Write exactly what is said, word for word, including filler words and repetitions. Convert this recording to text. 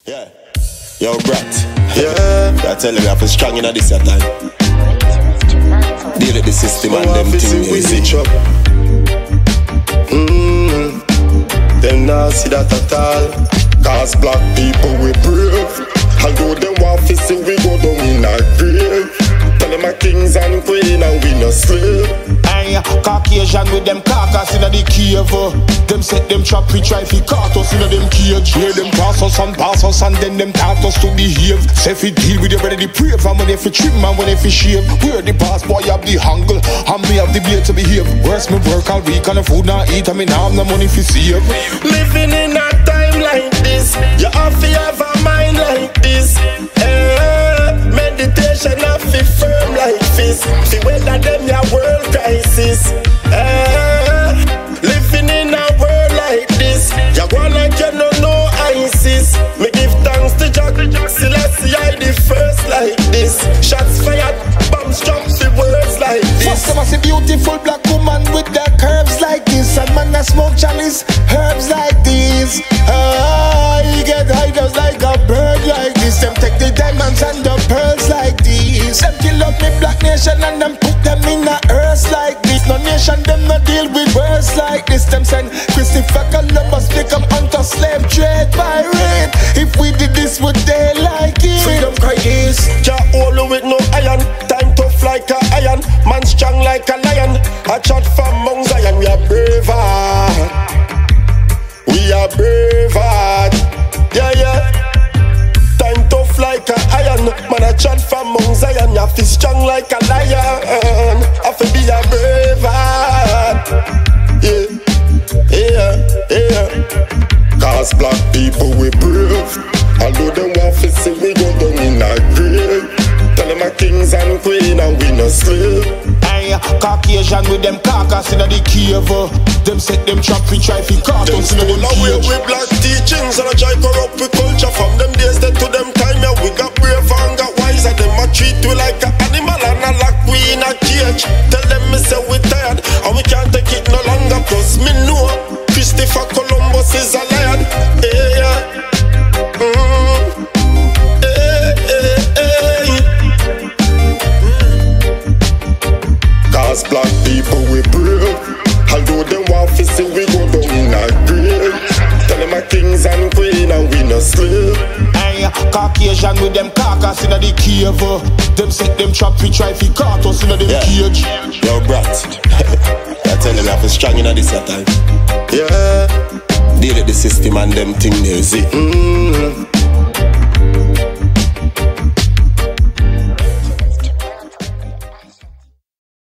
Yeah, yo, brat. Yeah, I tell you, we have to strong in this time. Deal with the system and them things you see. Mmm, them not see that at all. Cause black people we brave. Although them want to see we go down in a grave. Tell them a kings and queen and we no slave. Aye, Caucasian with them carcass inna the cave. Them set them trap, we try fi caught us inna them cage. Hear them pass us and pass us and then them taught us to behave. Say fi deal with you ready to pray for when they fi trim and when they fi shave. We're the boss boy have the angle and me have the blade to behave. Worse me work all week and the food not eat and me now have no money fi save. Living in a time like this, you have to have a mind like this. Eh, meditation have to firm like this. Fi weather them your world crisis. Eh, living in a world like this, you go like you no know ISIS. Me give thanks to Jack, Celestia I the first like this. Shots fired, bombs drop the words like this. First time I see beautiful black woman with the curves like this, and man that smoke chalice, herbs like these. Ah, he get high just like a bird like this. Them take the diamonds and the pearls like these. Them kill up me black nation and them put them in a earth like this. No nation them no deal with words like this. Them send Christopher Columbus become hunter slave trade pirate. If we did this would they like it? Freedom crisis, ja all with no iron. Time tough like a iron, man strong like a lion. I chat from Mount Zion, we are braver. We are braver. Yeah, yeah. Time tough like a iron, man I chat from Mount Zion. You have to strong like a lion. I feel be a braver. Yeah, yeah, yeah. Cause black people we brave. Although them want to see we go down in a grave. Tell them a kings and queen and we no slave. Aye, Caucasian with them carcass inna the cave. Them set them trap, we try fi caught us inna them away cage. with black teachings and I try corrupt with culture. From them days that to them time, yeah, we got brave and got wiser. Them a treat we like an animal and a lock we in a cage. Tell them me say we tired and we can't take it no longer. Plus me know Christopher Columbus is a lion. Yeah, yeah. Mm. Hey, hey, hey. Cause black people we brave. Although them want to see we go down in a grave. Tell them a kings and queen and we no slave. Aye, Caucasian with them carcass inna the cave. Them set them trap, we try fi caught us inna them Yeah. cage. Yo, brat. I tell you, we have to strong in this time. Yeah. Deal with the system and them thing you see. Mm.